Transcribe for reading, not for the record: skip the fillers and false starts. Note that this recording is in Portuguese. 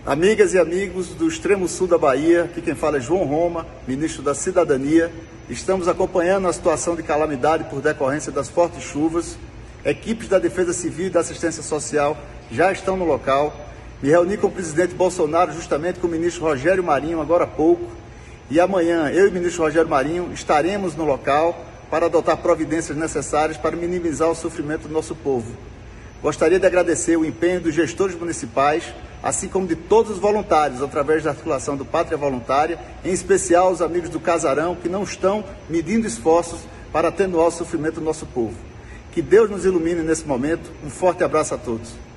Amigas e amigos do extremo sul da Bahia, aqui quem fala é João Roma, ministro da Cidadania. Estamos acompanhando a situação de calamidade por decorrência das fortes chuvas. Equipes da Defesa Civil e da Assistência Social já estão no local. Me reuni com o presidente Bolsonaro, justamente com o ministro Rogério Marinho, agora há pouco. E amanhã, eu e o ministro Rogério Marinho estaremos no local para adotar providências necessárias para minimizar o sofrimento do nosso povo. Gostaria de agradecer o empenho dos gestores municipais, assim como de todos os voluntários, através da articulação do Pátria Voluntária, em especial os amigos do Casarão, que não estão medindo esforços para atenuar o sofrimento do nosso povo. Que Deus nos ilumine nesse momento. Um forte abraço a todos.